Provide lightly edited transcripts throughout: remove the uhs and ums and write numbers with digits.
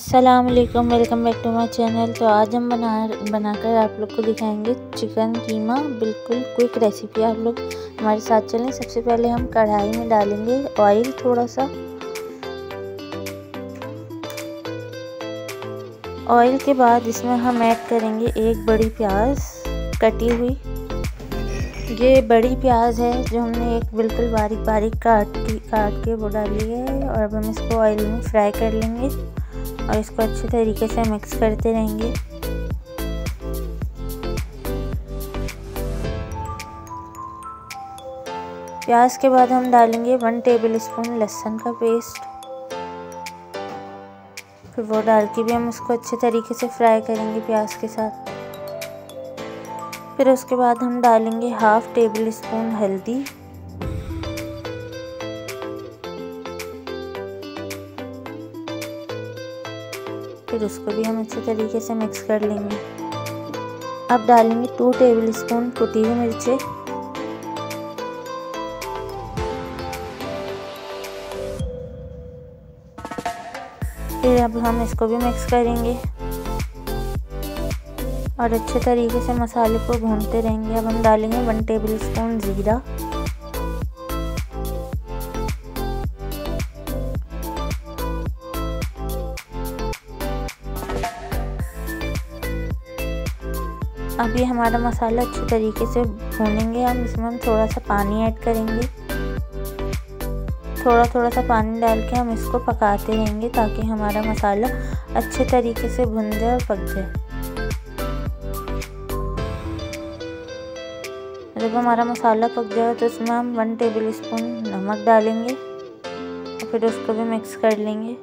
अस्सलाम वालेकुम, welcome back to my channel. तो आज हम बनाकर आप लोग को दिखाएंगे चिकन कीमा। बिल्कुल क्विक रेसिपी, आप लोग हमारे साथ चलें। सबसे पहले हम कढ़ाई में डालेंगे ऑयल थोड़ा सा। ऑयल के बाद इसमें हम ऐड करेंगे एक बड़ी प्याज कटी हुई। ये बड़ी प्याज है जो हमने एक बिल्कुल बारीक बारीक काट के वो डाली है। और अब हम इसको ऑयल में फ्राई कर लेंगे और इसको अच्छे तरीके से मिक्स करते रहेंगे। प्याज के बाद हम डालेंगे 1 टेबल स्पून लहसुन का पेस्ट। फिर वो डाल के भी हम इसको अच्छे तरीके से फ्राई करेंगे प्याज के साथ। फिर उसके बाद हम डालेंगे 1/2 टेबल स्पून हल्दी। फिर उसको भी हम अच्छे तरीके से मिक्स कर लेंगे। अब डालेंगे 2 टेबल स्पून कुटी हुई मिर्चें। फिर अब हम इसको भी मिक्स करेंगे और अच्छे तरीके से मसाले को भूनते रहेंगे। अब हम डालेंगे 1 टेबल स्पून ज़ीरा। अब ये हमारा मसाला अच्छे तरीके से भूनेंगे। हम इसमें थोड़ा सा पानी ऐड करेंगे। थोड़ा सा पानी डाल के हम इसको पकाते रहेंगे ताकि हमारा मसाला अच्छे तरीके से भुन जाए और पक जाए। जब हमारा मसाला पक जाए तो इसमें हम 1 टेबल स्पून नमक डालेंगे और फिर उसको भी मिक्स कर लेंगे।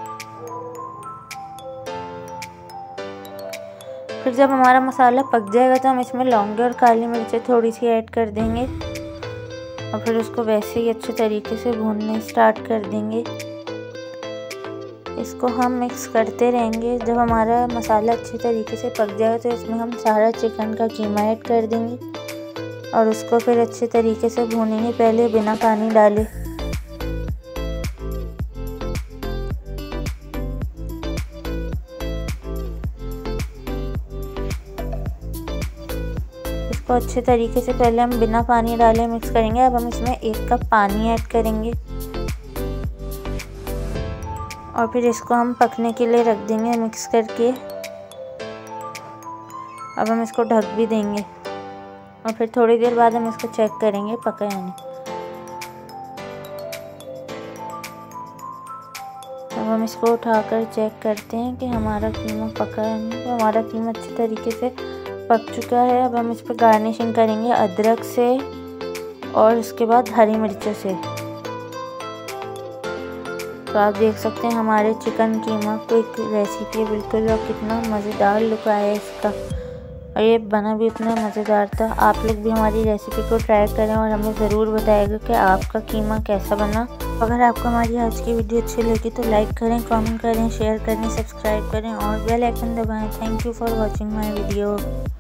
फिर जब हमारा मसाला पक जाएगा तो हम इसमें लौंगे और काली मिर्चें थोड़ी सी ऐड कर देंगे और फिर उसको वैसे ही अच्छे तरीके से भूनने स्टार्ट कर देंगे। इसको हम मिक्स करते रहेंगे। जब हमारा मसाला अच्छे तरीके से पक जाएगा तो इसमें हम सारा चिकन का कीमा ऐड कर देंगे और उसको फिर अच्छे तरीके से भूनेंगे, पहले बिना पानी डाले। इसको अच्छे तरीके से पहले हम बिना पानी डाले मिक्स करेंगे। अब हम इसमें 1 कप पानी ऐड करेंगे और फिर इसको हम पकने के लिए रख देंगे मिक्स करके। अब हम इसको ढक भी देंगे और फिर थोड़ी देर बाद हम इसको चेक करेंगे पका या नहीं। अब हम इसको उठाकर चेक करते हैं कि हमारा कीमा पका है नहीं। तो हमारा कीमा अच्छे तरीके से पक चुका है। अब हम इस पर गार्निशिंग करेंगे अदरक से और उसके बाद हरी मिर्चों से। तो आप देख सकते हैं हमारे चिकन कीमा क्विक रेसिपी बिल्कुल, और कितना मज़ेदार लुक आया है इसका, और ये बना भी इतना मज़ेदार था। आप लोग भी हमारी रेसिपी को ट्राई करें और हमें ज़रूर बताइएगा कि आपका कीमा कैसा बना। अगर आपको हमारी आज की वीडियो अच्छी लगी तो लाइक करें, कमेंट करें, शेयर करें, सब्सक्राइब करें और बेल आइकन दबाएं। Thank you for watching my video.